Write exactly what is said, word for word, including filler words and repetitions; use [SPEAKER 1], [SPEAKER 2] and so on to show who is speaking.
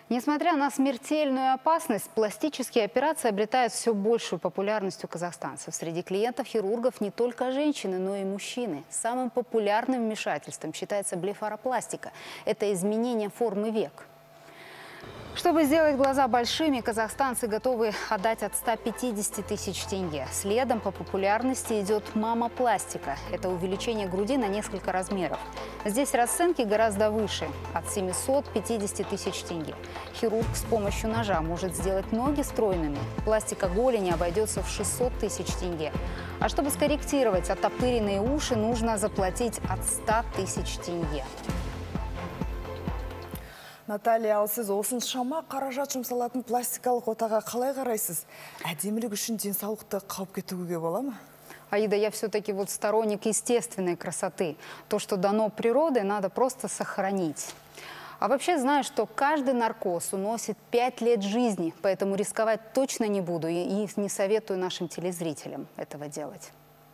[SPEAKER 1] Несмотря на смертельную опасность, пластические операции обретают все большую популярность у казахстанцев. Среди клиентов хирургов не только женщины, но и мужчины. Самым популярным вмешательством считается блефаропластика. Это изменение формы век. Чтобы сделать глаза большими, казахстанцы готовы отдать от ста пятидесяти тысяч тенге. Следом по популярности идет мамопластика. Это увеличение груди на несколько размеров. Здесь расценки гораздо выше – от семисот пятидесяти тысяч тенге. Хирург с помощью ножа может сделать ноги стройными. Пластика голени обойдется в шестьсот тысяч тенге. А чтобы скорректировать оттопыренные уши, нужно заплатить от ста тысяч тенге.
[SPEAKER 2] Наталья, ал сіз осыншама қаражат жұмсалатын пластикалық отаға қалай қарайсыз? Әдемілік үшін денсаулықты қауіпке төгуге бола ма?
[SPEAKER 1] Аида, я все-таки вот сторонник естественной красоты. То, что дано природой, надо просто сохранить. А вообще знаю, что каждый наркоз уносит пять лет жизни, поэтому рисковать точно не буду и не советую нашим телезрителям этого делать.